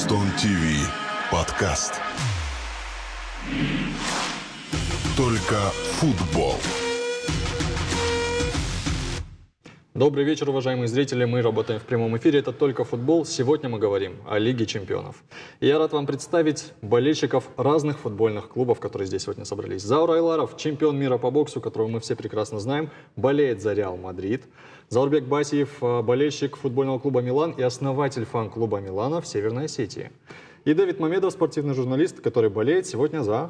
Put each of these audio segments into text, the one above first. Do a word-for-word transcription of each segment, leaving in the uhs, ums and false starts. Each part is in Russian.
Stone ти ви подкаст. Только футбол. Добрый вечер, уважаемые зрители. Мы работаем в прямом эфире. Это «Только футбол». Сегодня мы говорим о Лиге чемпионов. И я рад вам представить болельщиков разных футбольных клубов, которые здесь сегодня собрались. Заур Айларов, чемпион мира по боксу, которого мы все прекрасно знаем, болеет за Реал Мадрид. Заурбек Басиев, болельщик футбольного клуба «Милан» и основатель фан-клуба «Милана» в Северной Осетии. И Давид Мамедов, спортивный журналист, который болеет сегодня за...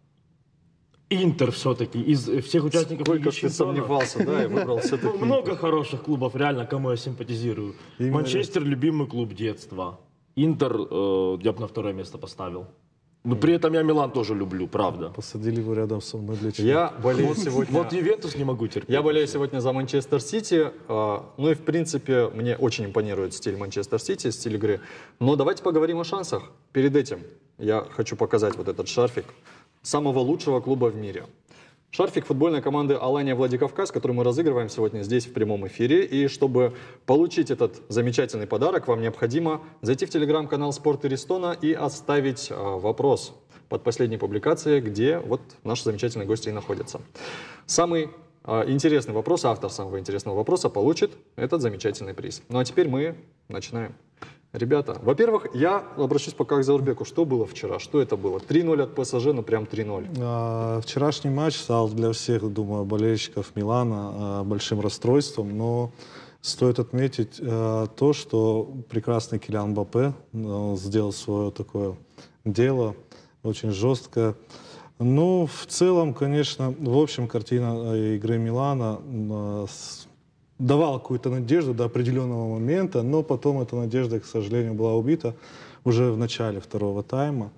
Интер все-таки, из всех участников Сколько Лиги ты сомневался, да, и выбрал все-таки Много хороших клубов, реально, кому я симпатизирую. Именно Манчестер – любимый клуб детства. Интер э, я бы на второе место поставил. Но при этом я Милан тоже люблю, правда. Посадили его рядом со мной для чего? Я болею сегодня... Вот Ювентус не могу терпеть. Я болею сегодня за Манчестер Сити. Ну и, в принципе, мне очень импонирует стиль Манчестер Сити, стиль игры. Но давайте поговорим о шансах. Перед этим я хочу показать вот этот шарфик самого лучшего клуба в мире. Шарфик футбольной команды «Алания Владикавказ», который мы разыгрываем сегодня здесь в прямом эфире. И чтобы получить этот замечательный подарок, вам необходимо зайти в телеграм-канал «Спорт Иристона» и оставить а, вопрос под последней публикацией, где вот наши замечательные гости и находятся. Самый а, интересный вопрос, автор самого интересного вопроса получит этот замечательный приз. Ну а теперь мы начинаем. Ребята, во-первых, я обращусь пока к Заурбеку. Что было вчера? Что это было? три ноль от ПСЖ, ну прям три ноль. А, вчерашний матч стал для всех, думаю, болельщиков Милана а, большим расстройством, но стоит отметить а, то, что прекрасный Килиан Мбаппе а, сделал свое такое дело, очень жесткое. Ну, в целом, конечно, в общем, картина игры Милана а, с давал какую-то надежду до определенного момента, но потом эта надежда, к сожалению, была убита уже в начале второго тайма.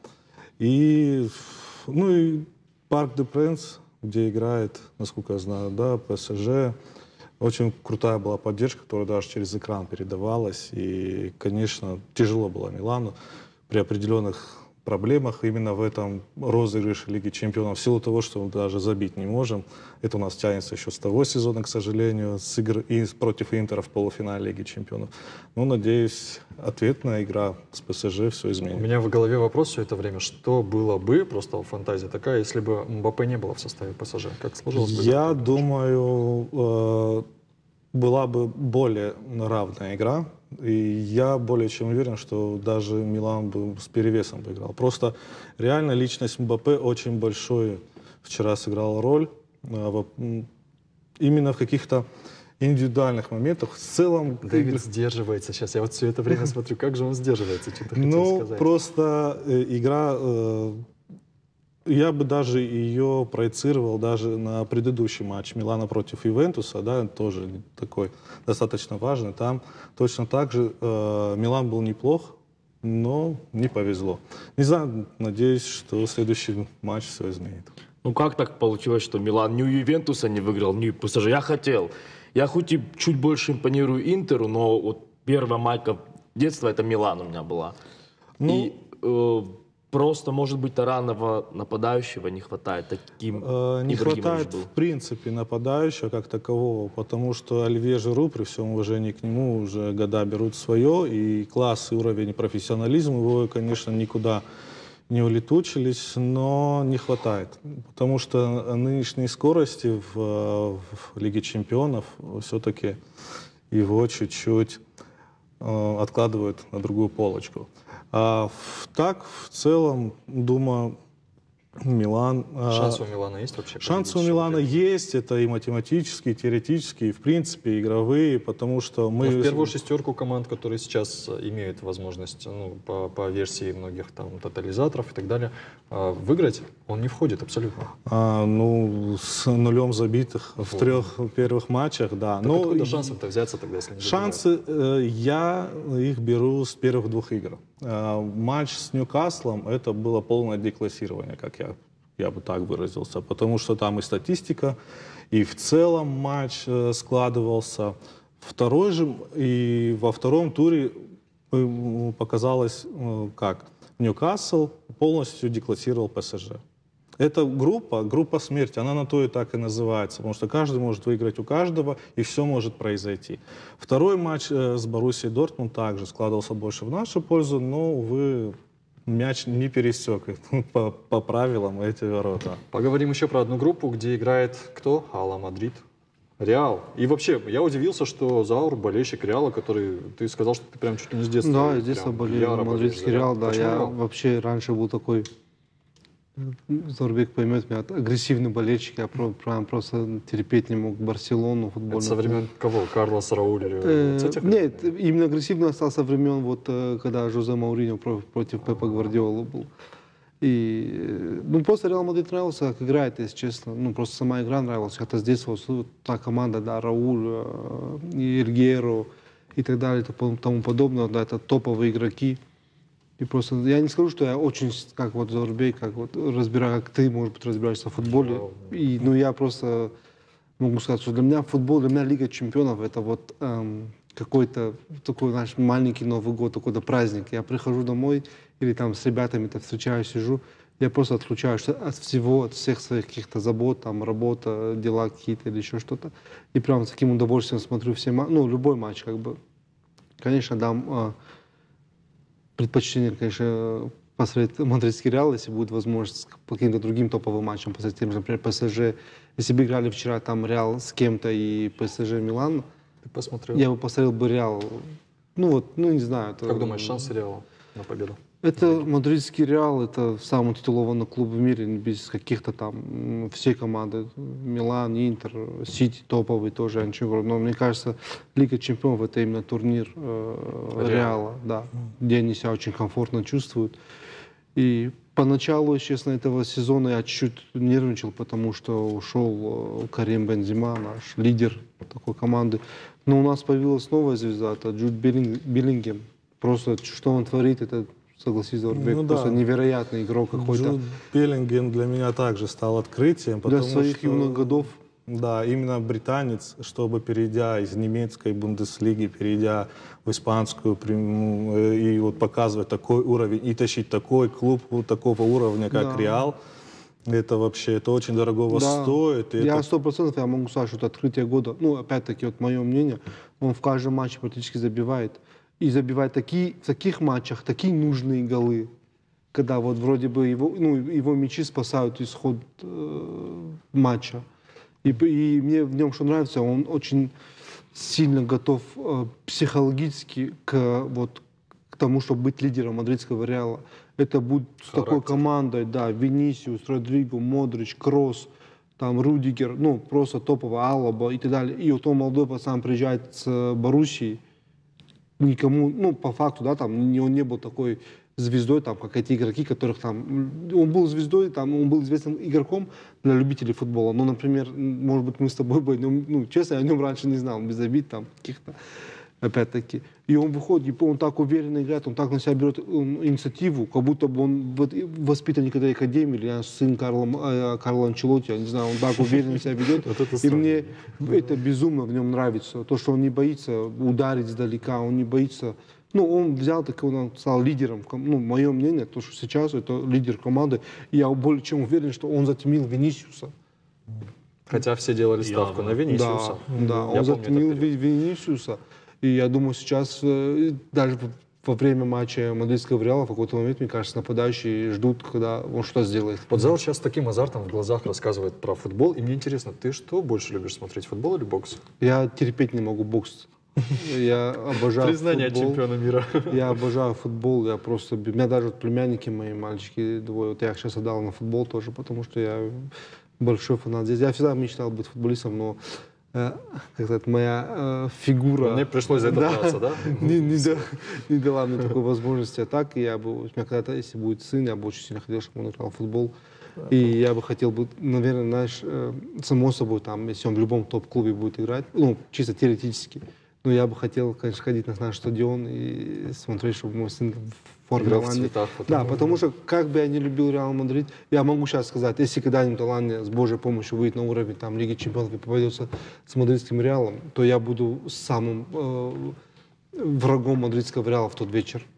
И, ну и Парк де Пренс, где играет, насколько я знаю, да, ПСЖ, очень крутая была поддержка, которая даже через экран передавалась. И, конечно, тяжело было Милану при определенных проблемах именно в этом розыгрыше Лиги чемпионов, в силу того, что мы даже забить не можем. Это у нас тянется еще с того сезона, к сожалению, с игр и против Интера в полуфинале Лиги чемпионов. Ну, надеюсь, ответная игра с ПСЖ все изменит. У меня в голове вопрос все это время, что было бы, просто фантазия такая, если бы Мбаппе не было в составе ПСЖ? Как сложилось бы? Я думаю, э, была бы более равная игра. И я более чем уверен, что даже Милан бы с перевесом бы играл. Просто реально личность Мбаппе очень большой вчера сыграла роль. Именно в каких-то индивидуальных моментах. В целом... Дэвид игр... сдерживается сейчас. Я вот все это время смотрю, как же он сдерживается, что-то хотел ну, сказать. Ну, просто э, игра... Э, я бы даже ее проецировал даже на предыдущий матч Милана против Ювентуса, да, тоже такой достаточно важный. Там точно так же э, Милан был неплох, но не повезло. Не знаю, надеюсь, что следующий матч все изменит. Ну как так получилось, что Милан ни у Ювентуса не выиграл, ни у ПСЖ? Я хотел. Я хоть и чуть больше импонирую Интеру, но вот первая майка детства это Милан у меня была. Ну, и, э, Просто, может быть, таранного нападающего не хватает. Таким э, не хватает, был. В принципе, нападающего как такового, потому что Оливье Жиру, при всем уважении к нему, уже года берут свое, и класс и уровень профессионализма его, конечно, никуда не улетучились, но не хватает. Потому что нынешней скорости в, в Лиге чемпионов все-таки его чуть-чуть э, откладывают на другую полочку. А так, в целом, думаю, Милан... Шансы у Милана есть вообще? Шансы у Милана есть, это и математические, и теоретические, и, в принципе, игровые, потому что мы... Но в первую шестерку команд, которые сейчас имеют возможность, ну, по, по версии многих там тотализаторов и так далее, выиграть, он не входит абсолютно. А, ну, с нулем забитых вот. В трех первых матчах, да. Так но откуда шансов-то взяться тогда, если не шансы, э, я их беру с первых двух игр. Э, матч с Ньюкаслом, это было полное деклассирование, как я, я бы так выразился, потому что там и статистика, и в целом матч э, складывался. Второй же, и во втором туре э, показалось, э, как Ньюкасл полностью деклассировал ПСЖ. эта группа, группа смерти, она на то и так и называется, потому что каждый может выиграть у каждого, и все может произойти. Второй матч э, с Боруссией Дортмунд также складывался больше в нашу пользу, но, увы, мяч не пересек по, по правилам эти ворота. Поговорим еще про одну группу, где играет кто? Алла Мадрид. Реал. И вообще, я удивился, что Заур болельщик Реала, который, ты сказал, что ты прям чуть ли не с детства. Да, я с детства болею, мадридский Реал, да. Почему Я Реал? вообще раньше был такой, Зорбек поймет меня, агрессивный болельщик. Я про- прям просто терпеть не мог Барселону, футбольную. Это со времен кого? Карлоса Рауля? Э, с этих? Нет, именно агрессивно остался со времен, вот, э, когда Жозе Мауриньо про- против Пепа Гвардиолы был. И, э, ну, просто Реал Мадрид нравился, как играет, если честно. Ну, просто сама игра нравилась. Это с детства вот, та команда, да, Рауль, э, и Эльгеро и так далее, и тому подобное. Да, это топовые игроки. И просто, я не скажу, что я очень, как вот Зорбей, как вот разбираю, как ты, может быть, разбираешься в футболе. И, ну, я просто могу сказать, что для меня футбол, для меня Лига Чемпионов, это вот эм, какой-то такой, знаешь, маленький Новый год, такой-то праздник. Я прихожу домой или там с ребятами-то встречаюсь, сижу, я просто отключаюсь от всего, от всех своих каких-то забот, там, работа, дела какие-то или еще что-то. И прям с таким удовольствием смотрю все матчи, ну, любой матч, как бы. Конечно, дам э, предпочтение, конечно, посмотреть мадридский Реал, если будет возможность по каким-то другим топовым матчам, посмотреть, тем же, например, ПСЖ. Если бы играли вчера там Реал с кем-то и ПСЖ Милан, Ты посмотрел? я бы посмотрел бы Реал. Ну вот, ну не знаю. Это, Как думаешь, шансы Реала на победу? Это мадридский Реал, это самый титулованный клуб в мире, без каких-то там, м, все команды, Милан, Интер, Сити топовый тоже, я ничего говорю. Но мне кажется, Лига Чемпионов это именно турнир э, Реала. Реала, да, где они себя очень комфортно чувствуют. И поначалу, честно, этого сезона я чуть-чуть нервничал, потому что ушел э, Карим Бензема, наш лидер такой команды. Но у нас появилась новая звезда, это Джуд Беллинг- Беллингем. Просто что он творит, это, согласись, Зорбек, Ну да. просто невероятный игрок какой-то. Джуд Беллингем для меня также стал открытием, Для потому своих что, юных годов. Да, именно британец, чтобы перейдя из немецкой Бундеслиги, перейдя в испанскую, прям, э, и вот показывать такой уровень, и тащить такой клуб вот такого уровня, как Да. Реал, это вообще, это очень дорогого Да. стоит. и Я это- сто процентов я могу сказать, что это открытие года. Ну, опять-таки, вот мое мнение, он в каждом матче практически забивает. И забивает такие, в таких матчах такие нужные голы, когда вот вроде бы его, ну, его мячи спасают исход э, матча. И, и мне в нем что нравится, он очень сильно готов э, психологически к, вот, к тому, чтобы быть лидером мадридского Реала. Это будет с такой Характер. командой, да, Винисиус, Родриго, Модрич, Кросс, там Рудигер, ну, просто топовая Алаба и так далее. И вот он, молодой пацан, приезжает с Боруссии, никому, ну, по факту, да, там, не, он не был такой звездой, там, как эти игроки, которых там, он был звездой, там, он был известным игроком для любителей футбола. Ну, например, может быть, мы с тобой бы, о нем, ну, честно, я о нем раньше не знал, без обид, там, каких-то, опять-таки. И он выходит, и он так уверенно играет, он так на себя берет он, инициативу, как будто бы он вот, воспитанник этой академии, или я сын Карла, э, Карла Анчелотти, я не знаю, он так уверенно себя ведет. И мне это безумно в нем нравится, то, что он не боится ударить издалека, он не боится. Ну, он взял, так он стал лидером. Ну, мое мнение, то, что сейчас это лидер команды. И я более чем уверен, что он затмил Винисиуса. Хотя все делали ставку на Винисиуса. Да, да, Я он помню затмил этот период. Ви- Винисиуса. И я думаю, сейчас э, даже во время матча мадридского Реала в какой-то момент, мне кажется, нападающие ждут, когда он что-то сделает. Вот Заур сейчас с таким азартом в глазах рассказывает про футбол. И мне интересно, ты что больше любишь смотреть, футбол или бокс? Я терпеть не могу бокс. Я обожаю Признание от футбол. чемпиона мира. Я обожаю футбол, я просто... У меня даже вот племянники мои, мальчики двое, вот я их сейчас отдал на футбол тоже, потому что я большой фанат здесь. Я всегда мечтал быть футболистом, но э, как сказать, моя э, фигура... Мне пришлось за это Да. драться, да? не, не да- не дала мне такой возможности. А так я бы, у меня когда-то, если будет сын, я бы очень сильно хотел, чтобы он играл в футбол. И я бы хотел бы, наверное, знаешь, э, само собой, там, если он в любом топ-клубе будет играть, ну, чисто теоретически, но я бы хотел, конечно, ходить на наш стадион и смотреть, чтобы мой сын в форме Играл в Алании. цветах. Да, потому что, как бы я не любил Реал Мадрид, я могу сейчас сказать, если когда-нибудь Алания с Божьей помощью выйдет на уровень там, Лиги Чемпионов и попадется с мадридским Реалом, то я буду самым э, врагом мадридского Реала в тот вечер.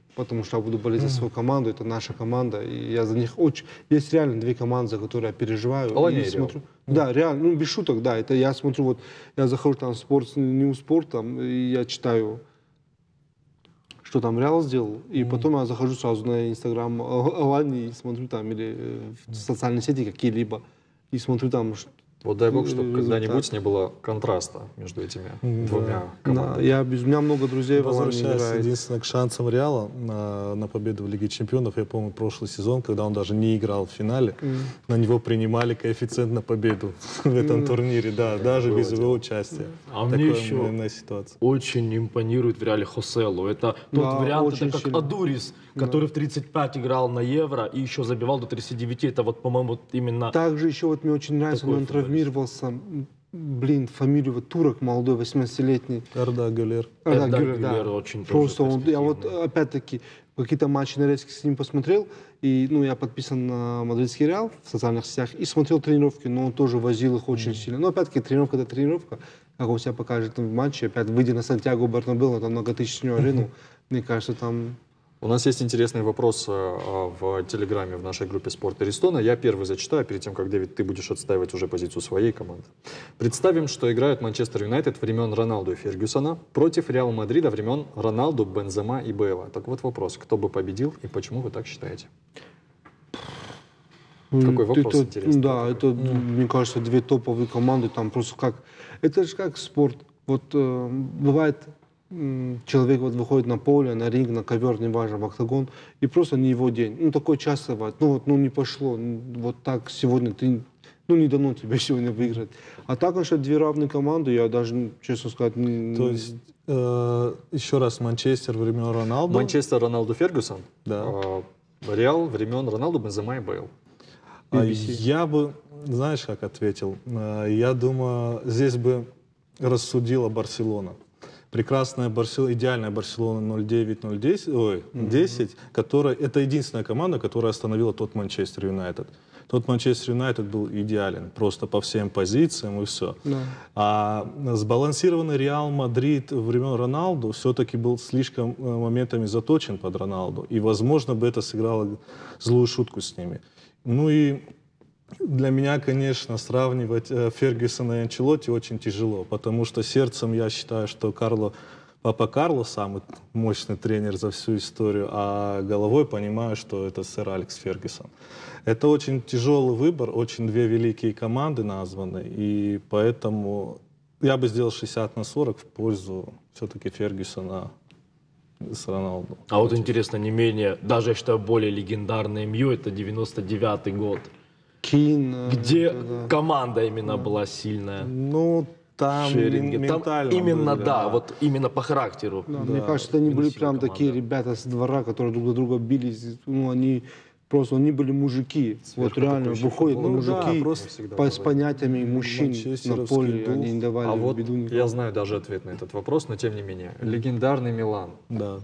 потому что я буду болеть за свою команду, это наша команда, и я за них очень... Есть реально две команды, за которые я переживаю. Алания и и смотрю... Да, реально, ну без шуток, да, это я смотрю, вот я захожу там в спорт, не спорт, там, и я читаю, что там Реал сделал, и потом я захожу сразу на Инстаграм Алании и смотрю там, или э, в социальные сети какие-либо, и смотрю там, ш- Вот дай бог, чтобы результат. когда-нибудь не было контраста между этими двумя Да, командами. я, без- у меня много друзей в Алании Возвращаясь играет. единственно к шансам Реала на, на победу в Лиге Чемпионов, я помню прошлый сезон, когда он даже не играл в финале, на него принимали коэффициент на победу в этом турнире, да, даже без его участия. А мне Такая еще мгновенная ситуация. очень импонирует в реале Хоселу. Это тот Да, вариант, очень это как сильно. Адурис, который в тридцать пять играл на Евро и еще забивал до тридцати девяти. Это вот, по-моему, вот именно... Также еще вот мне очень нравится, Такой он футболист. травмировался, блин, фамилию вот турок молодой, восемнадцатилетний. Арда Гюлер. А, да, Эрдар Гюлер, да. Гюлер очень тоже Просто он, я вот перспективный. опять-таки какие-то матчи нарезки с ним посмотрел, и ну я подписан на мадридский Реал в социальных сетях и смотрел тренировки, но он тоже возил их очень сильно. Но опять-таки тренировка это тренировка, как он себя покажет в матче, опять выйдя на Сантьяго Бернабеу, на там многотысячную арену, мне кажется, там... У нас есть интересный вопрос э, в Телеграме в нашей группе «Спорт Аристона». Я первый зачитаю, перед тем, как, Дэвид, ты будешь отстаивать уже позицию своей команды. Представим, что играют Манчестер Юнайтед времен Роналду и Фергюсона против Реал Мадрида времен Роналду, Бензема и Бейла. Так вот вопрос, кто бы победил и почему вы так считаете? Какой вопрос это, интересный. Да, это, мне кажется, две топовые команды, там просто как... Это же как спорт. Вот э, бывает, м, человек вот выходит на поле, на ринг, на ковер, неважно, в октагон, и просто не его день. Ну, такое часто бывает. Ну, вот, ну, не пошло. Ну, вот так сегодня ты... Ну, не дано тебе сегодня выиграть. А так, конечно, две равные команды, я даже, честно сказать... н- То есть, э, еще раз, Манчестер времен Роналду. Манчестер Роналду Фергюсон, Да. э, Реал времен Роналду, Бензема и Бейл. А би би си. я бы, знаешь, как ответил? Э, Я думаю, здесь бы рассудила Барселона. Прекрасная Барселона, идеальная Барселона ноль девять ноль десять, ой, десять, которая, это единственная команда, которая остановила тот Манчестер Юнайтед. Тот Манчестер Юнайтед был идеален, просто по всем позициям и все. Да. А сбалансированный Реал Мадрид времен Роналду все-таки был слишком э, моментами заточен под Роналду. И, возможно, бы это сыграло злую шутку с ними. Ну и для меня, конечно, сравнивать э, Фергюсона и Анчелотти очень тяжело, потому что сердцем я считаю, что Карло, папа Карло самый мощный тренер за всю историю, а головой понимаю, что это сэр Алекс Фергюсон. Это очень тяжелый выбор, очень две великие команды названы, и поэтому я бы сделал шестьдесят на сорок в пользу все-таки Фергюсона с Роналду. А вот интересно, не менее, даже я считаю, более легендарный МЮ, это девяносто девятый год. Кейн... э, Где да, да. команда именно была сильная. Ну, там Шеринге. мен- Там ментально именно, были, да, вот именно по характеру. Да, мне кажется, они были Сильная прям команда. такие ребята с двора, которые друг за друга бились. Ну, они просто, они были мужики. Вот реально, выходят на Ну да, мужики просто всегда по, было. с понятиями мужчин на Манчестеровский поле. дух. Они не давали А в вот беду никому. я знаю даже ответ на этот вопрос, но тем не менее. Легендарный Милан. Да.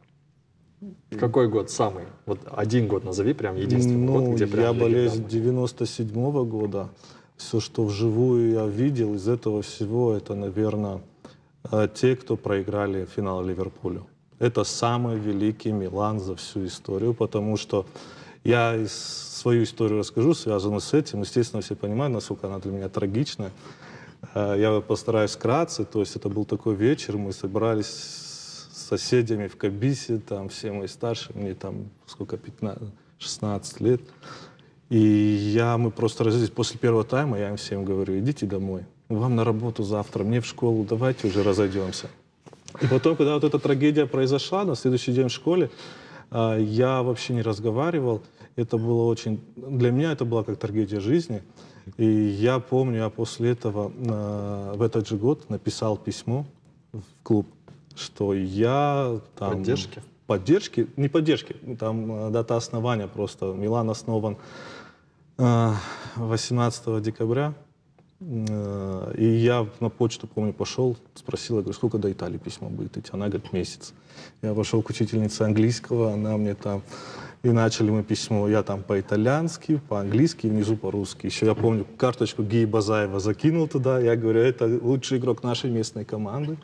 Какой год самый? Вот один год назови, прям единственный год, Ну, где прям я болею с легендарный. девяносто седьмого года. Все, что вживую я видел, из этого всего, это, наверное, э, те, кто проиграли финал Ливерпулю. Это самый великий Милан за всю историю, потому что я из- свою историю расскажу, связанную с этим. Естественно, все понимают, насколько она для меня трагичная. Э, Я постараюсь вкратце. То есть это был такой вечер, мы собрались с соседями в Кабисе, там все мои старшие, мне там сколько, пятнадцать, шестнадцать лет. И я, мы просто разделились после первого тайма, я им всем говорю, идите домой, вам на работу завтра, мне в школу, давайте уже разойдемся. И потом, когда вот эта трагедия произошла, на следующий день в школе, а, я вообще не разговаривал. Это было очень... Для меня это была как трагедия жизни. И я помню, я после этого а, в этот же год написал письмо в клуб, что я там... Поддержки? Поддержки, не поддержки, там а, дата основания просто. Милан основан а, восемнадцатого декабря Э, И я на почту, помню, пошел, спросил, я говорю, сколько до Италии письмо будет идти? Она говорит, месяц. Я пошел к учительнице английского, она мне там... И начали мы письмо, я там по-итальянски, по-английски, внизу по-русски. Еще я помню, карточку Гии Базаева закинул туда, я говорю, это лучший игрок нашей местной команды.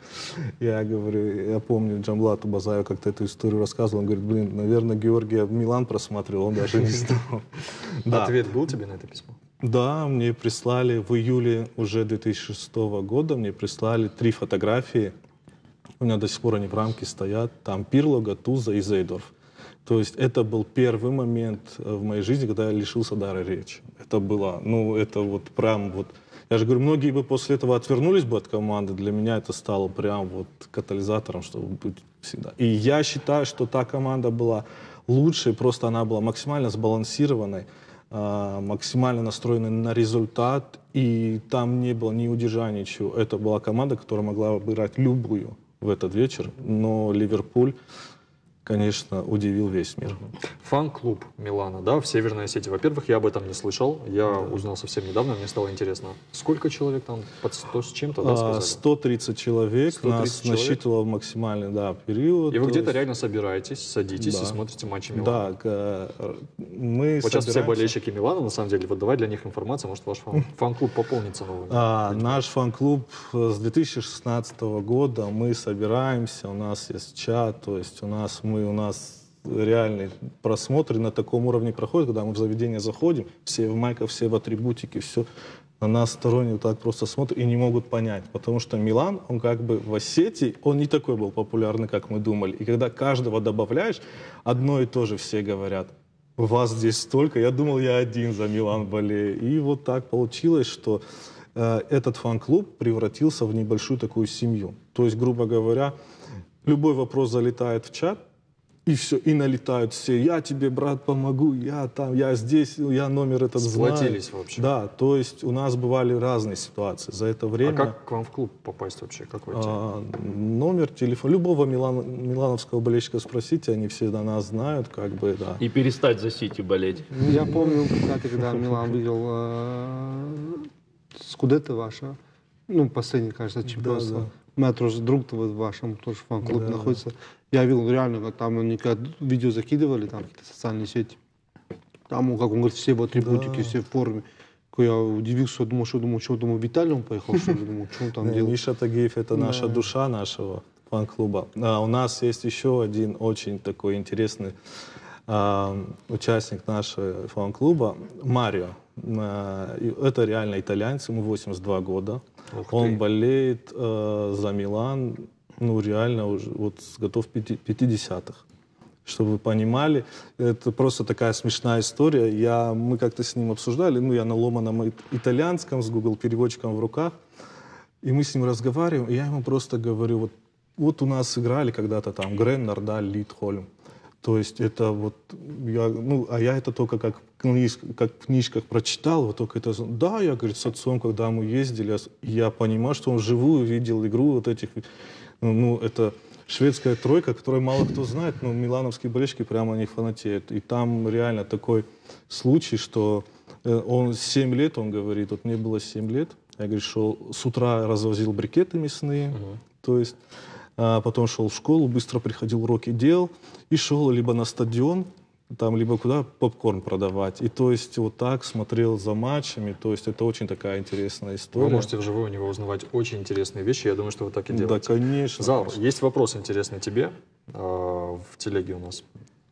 Я говорю, я помню, Джамблату Базаева как-то эту историю рассказывал, он говорит, блин, наверное, Георгия Милан просматривал, он даже не знал. Да. Ответ был тебе на это письмо? Да, мне прислали в июле уже две тысячи шестого года, мне прислали три фотографии, у меня до сих пор они в рамке стоят, там Пирло, Гатузо и Зейдорф. То есть это был первый момент в моей жизни, когда я лишился дара речи. Это было, ну, это вот прям вот... Я же говорю, многие бы после этого отвернулись бы от команды. Для меня это стало прям вот катализатором, чтобы быть всегда. И я считаю, что та команда была лучшей, просто она была максимально сбалансированной, максимально настроенной на результат, и там не было ни удержания, ничего. Это была команда, которая могла обыграть любую в этот вечер, но Ливерпуль, конечно, удивил весь мир. Фан-клуб Милана, да, в Северной Осетии. Во-первых, я об этом не слышал. Я узнал совсем недавно, мне стало интересно. Сколько человек там? Под сто с чем-то, да, сказали? сто тридцать человек. сто тридцать Нас человек? насчитывал максимальный, да, период. И вы То где-то есть- реально собираетесь, садитесь Да. и смотрите матчи Милана. Да, к- мы Вот сейчас все собираемся. болельщики Милана, на самом деле, вот давай для них информацию, может, ваш фан- фан-клуб пополнится новым. А, наш фан-клуб с две тысячи шестнадцатого года, мы собираемся, у нас есть чат, то есть у нас, мы, у нас реальный просмотр на таком уровне проходит, когда мы в заведение заходим, все в майках, все в атрибутике, все на нас сторонние вот так просто смотрят и не могут понять, потому что Милан, он как бы в Осетии, он не такой был популярный, как мы думали. И когда каждого добавляешь, одно и то же все говорят. Вас здесь столько, я думал, я один за Милан болею. И вот так получилось, что э, этот фан-клуб превратился в небольшую такую семью. То есть, грубо говоря, любой вопрос залетает в чат, и все, и налетают все. Я тебе, брат, помогу, я там, я здесь, я номер этот знаю. Сплотились вообще. Да, то есть у нас бывали разные ситуации. За это А время как к вам в клуб попасть вообще? Как войти? а, номер, телефон, любого Милан, милановского болельщика спросите, они все на нас знают, как бы, да. И перестать за Сити болеть. Я помню, кстати, когда Милан выиграл э, Скудетто ваше, ну, последний, кажется, чемпионство. да. У меня тоже друг в вашем тоже фан-клубе Да. находится. Я видел реально, как там они как видео закидывали, там какие-то социальные сети. Там, как он говорит, все в атрибутике, все в форме. Я удивился, думал, что думал, что думал, Виталий он поехал, что ли, думал, что он там Не, делал. Миша Тагиев — это наша душа нашего фан-клуба. А у нас есть еще один очень такой интересный а, участник нашего фан-клуба, Марио. А, и это реально итальянец, ему восемьдесят два года. Ух ты. Он болеет э, за Милан, ну реально уже вот с годов пяти- пятидесятых. Чтобы вы понимали, это просто такая смешная история. Я, мы как-то с ним обсуждали, ну я на ломаном итальянском с Google переводчиком в руках, и мы с ним разговариваем, и я ему просто говорю, вот, вот у нас играли когда-то там Грен, Нардаль, Лидхольм. То есть это вот, я, ну, а я это только как, книж, как в книжках прочитал, вот только это, да, я, говорит, с отцом, когда мы ездили, я понимаю, что он вживую видел игру вот этих, ну, это шведская тройка, которую мало кто знает, но милановские болельщики прямо они фанатеют. И там реально такой случай, что он семь лет, он говорит, вот мне было семь лет, я говорю, что с утра развозил брикеты мясные, uh-huh. то есть а потом шел в школу, быстро приходил, уроки делал, и шел либо на стадион, там, либо куда попкорн продавать. И то есть вот так смотрел за матчами, то есть это очень такая интересная история. Вы можете вживую у него узнавать очень интересные вещи, я думаю, что вы так и Да, делаете. конечно. Заур, есть вопрос интересный тебе э, в телеге у нас.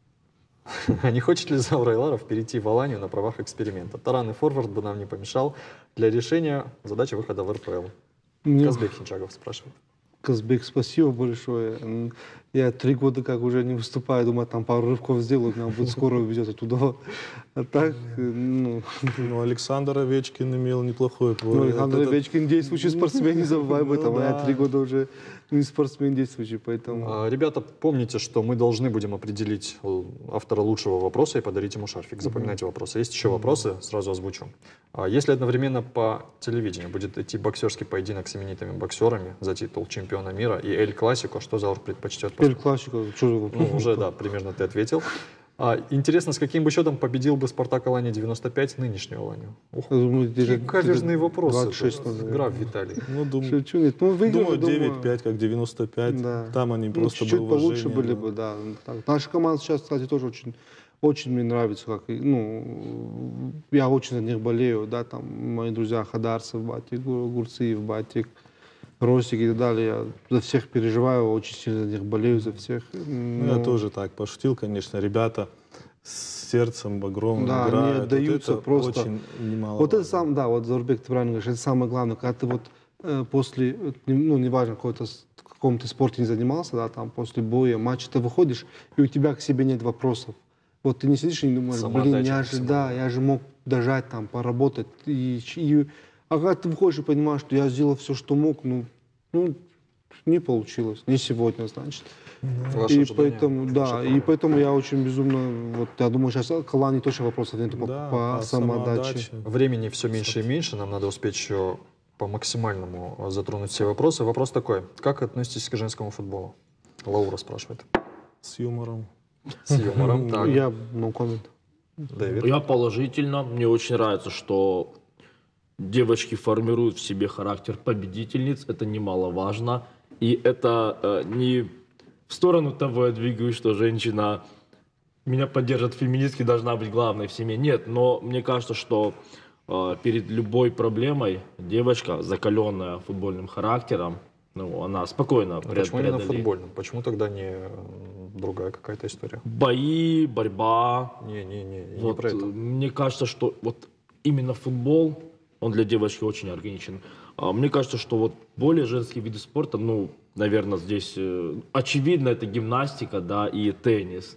Не хочет ли Заур Айларов перейти в Аланию на правах эксперимента? Таранный форвард бы нам не помешал для решения задачи выхода в эр пэ эл. Ну, Казбек Хинчагов спрашивает. Казбек, спасибо большое. М, Я три года как уже не выступаю, думаю, там пару рывков сделаю, меня будет скоро увезет оттуда. А так, э, ну, Ну, Александр Овечкин имел неплохой ну, план. Александр Это- Овечкин действующий спортсмен, не забывай об этом. Ну, А я да. три года уже не спортсмен действующий, поэтому... А, Ребята, помните, что мы должны будем определить л- автора лучшего вопроса и подарить ему шарфик. Запоминайте вопросы. Есть еще вопросы, сразу озвучу. А Если одновременно по телевидению будет идти боксерский поединок с именитыми боксерами за титул чемпиона мира и Эль Классико, что Заур предпочтет? Эль Классико, что же вы- Ну, уже, да, примерно ты ответил. А, интересно, с каким бы счетом победил бы Спартак Алания девяносто пять нынешнюю Аланию? Ух, Я думаю, какие где-то- каверзные вопросы. двадцать шесть, наверное. Граф Виталий. Ну, дум- Шучу, нет. Ну, выиграли, думаю, думаю, девять пять, как девяносто пять. Да. Там они Ну, просто чуть-чуть бы получше уважение, были да. бы, да. Так. Наша команда сейчас, кстати, тоже очень, очень мне нравится, как, и, ну, я очень за них болею, да, там, мои друзья Хадарцев, Батик, Гу- Гурциев, Батик, Росик и так далее, я за всех переживаю, очень сильно за них болею, за всех. Ну, я тоже так пошутил, конечно. Ребята с сердцем огромным Да, они играют. Вот отдаются это просто. очень немаловажно. Вот это сам, да, вот Заурбек, ты правильно говоришь, это самое главное, когда ты вот э, после, э, ну, неважно, какой-то с- в каком ты спорте не занимался, да, там, после боя, матча, ты выходишь, и у тебя к себе нет вопросов. Вот ты не сидишь и не думаешь, блин, Самоотдача я же, да, максимальная. я же мог дожать там, поработать. И, ч- и- а когда ты выходишь и понимаешь, что я сделал все, что мог, ну, ну не получилось, не сегодня, значит. Ваши И ожидания? поэтому, да, и поэтому я очень безумно, вот я думаю, сейчас к Алане точно вопросов нет по, Да, по по самоотдаче. самоотдаче. Времени все меньше и меньше, нам надо успеть еще по максимальному э, затронуть все вопросы. Вопрос такой, как относитесь к женскому футболу? Лаура спрашивает. С юмором. С юмором. Так, Я, ну, коммент. Дэвид. Я положительно. Мне очень нравится, что девочки формируют в себе характер победительниц. Это немаловажно. И это э, не в сторону того я двигаюсь, что женщина меня поддержит феминистки, должна быть главной в семье. Нет, но мне кажется, что э, перед любой проблемой девочка, закаленная футбольным характером, ну, она спокойно А пред- почему именно преодолеет. футбольным? Почему тогда не э, другая какая-то история? Бои, борьба. Не-не-не, не Вот, про это. мне кажется, что вот именно футбол, он для девочки очень органичен. А мне кажется, что вот более женские виды спорта, ну, наверное, здесь э, очевидно, это гимнастика, да, и теннис,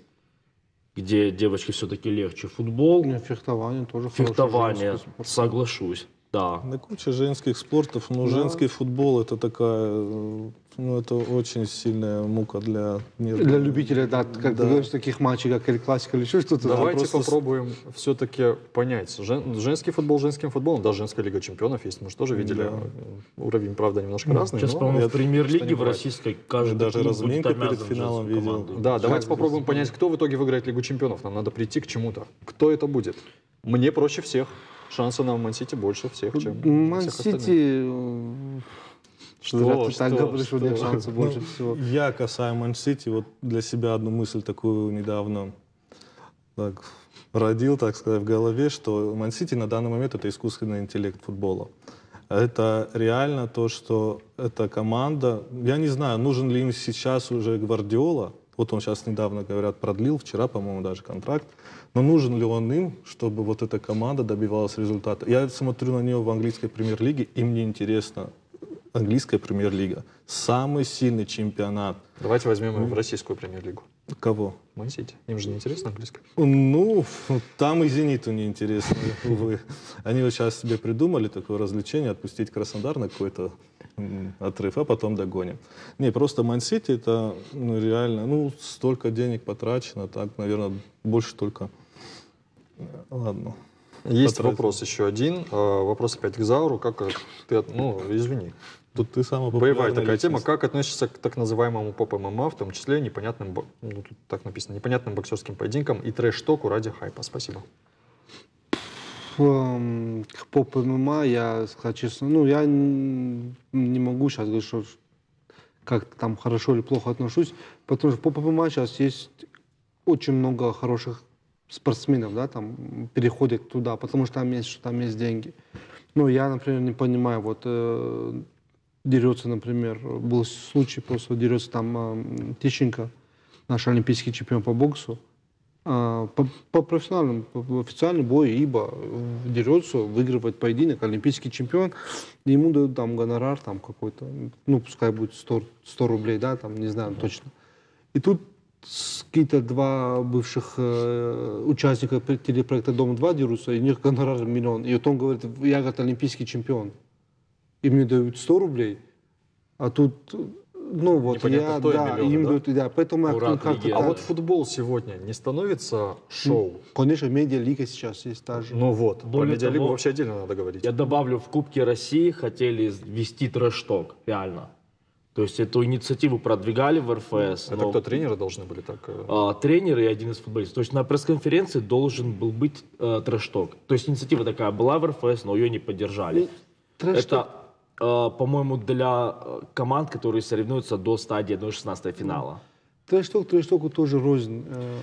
где девочки все-таки легче. Футбол, Ну, фехтование тоже хороший фехтование, женский спорт. соглашусь, да. Да куча женских спортов, но женский футбол это такая, э, ну это очень сильная мука для нервного. Для любителей, да, как ты говоришь, таких матчей, как Эль Классика или еще что-то. да, Давайте просто с- попробуем все-таки понять. Жен- женский футбол женским футболом, даже женская лига чемпионов есть, мы же тоже видели. Уровень, правда, немножко разный. Сейчас, но по-моему, я- в премьер-лиге что не в бывает. российской каждый даже клуб будет разминку перед обязан финалом женскую видел. команду. Да, давайте попробуем понять, кто в итоге выиграет Лигу чемпионов. Нам надо прийти к чему-то. Кто это будет? Мне проще всех. Шансы на Ман-Сити больше всех, чем на всех остальных. Ман-Сити... э, Что, зря ты так что, говоришь, у что? них шансов больше всего. Я касаемо Ман-Сити, вот для себя одну мысль такую недавно так, родил, так сказать, в голове, что Ман-Сити на данный момент это искусственный интеллект футбола. Это реально то, что эта команда, я не знаю, нужен ли им сейчас уже Гвардиола, вот он сейчас недавно, говорят, продлил, вчера, по-моему, даже контракт, но нужен ли он им, чтобы вот эта команда добивалась результата? Я смотрю на нее в английской премьер-лиге, и мне интересно, английская премьер-лига, самый сильный чемпионат. Давайте возьмем его в российскую премьер-лигу. Кого? Ман-Сити. Им же не интересно английская. Ну, там и «Зениту» неинтересно, увы. Они вот сейчас себе придумали такое развлечение, отпустить Краснодар на какой-то м, отрыв, а потом догоним. Не, просто Ман-Сити это ну, реально, ну, столько денег потрачено, так, наверное, больше только... Ладно. Есть Потратил. вопрос еще один. А, Вопрос опять к Зауру. Как э, ты, от- ну, извини. Тут ты самая Боевая популярная такая тема. личность. Как относишься к так называемому поп-ММА, в том числе непонятным, бо- ну, тут так написано, непонятным боксерским поединкам и трэш-току ради хайпа? Спасибо. Эм, К поп-ММА я, сказать честно, ну, я н- не могу сейчас говорить, что как там хорошо или плохо отношусь, потому что в поп-ММА сейчас есть очень много хороших спортсменов, да, там переходят туда, потому что там есть, что там есть деньги. Ну, я, например, не понимаю, вот э, дерется, например, был случай, просто дерется там э, Тищенко, наш олимпийский чемпион по боксу, а, по, по профессиональному, по- по официальный бой, ибо э, дерется, выигрывает поединок, олимпийский чемпион, и ему дают там гонорар там какой-то, ну, пускай будет сто, сто рублей, да, там, не знаю точно. И тут с- какие-то два бывших э, участника пр- телепроекта «Дом-два» дерутся, и у них гонорар миллион. И вот он говорит, я, говорит, олимпийский чемпион. И мне дают сто рублей, а тут, ну вот, Непонятно, я, кто и да, миллионы, им да? дают, да, поэтому я Ура, ну, как-то легенда. А так- вот футбол сегодня не становится шоу? Конечно, медиалига сейчас есть та же. Ну вот, про Более медиалигу того, вообще отдельно надо говорить. Я добавлю, в Кубке России хотели ввести трэш-ток, реально. То есть эту инициативу продвигали в эр эф эс. Это но, кто, тренеры должны были так? э, а, тренер и один из футболистов. То есть на пресс-конференции должен был быть э, трэш-ток. То есть инициатива такая была в эр эф эс, но ее не поддержали. Трэш-ток. Это, э, по-моему, для э, команд, которые соревнуются до стадии одна шестнадцатая финала. Трэш-ток, трэш-току тоже рознь. э,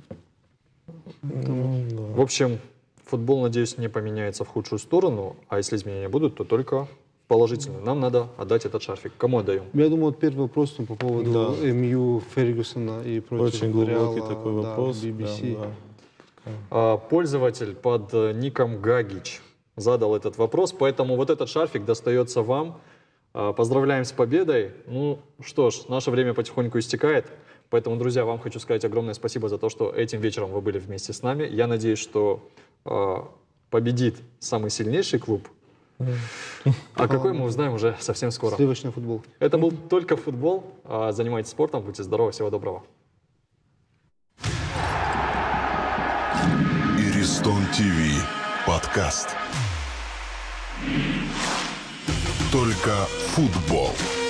В общем, футбол, надеюсь, не поменяется в худшую сторону, а если изменения будут, то только в положительную. Нам надо отдать этот шарфик. Кому отдаем? Я думаю, вот первый вопрос ну, по поводу Да. эм ю Фергюсона и против Очень глубокий Реала, такой да, вопрос. би би си. да, да. А, Пользователь под э, ником Гагич задал этот вопрос, поэтому вот этот шарфик достается вам. А, Поздравляем с победой. Ну что ж, наше время потихоньку истекает, поэтому, друзья, вам хочу сказать огромное спасибо за то, что этим вечером вы были вместе с нами. Я надеюсь, что а, победит самый сильнейший клуб. А какой мы узнаем уже совсем скоро. Сливочный футбол. Это был только футбол. А, Занимайтесь спортом, будьте здоровы, всего доброго. Иристон ТВ подкаст. Только футбол.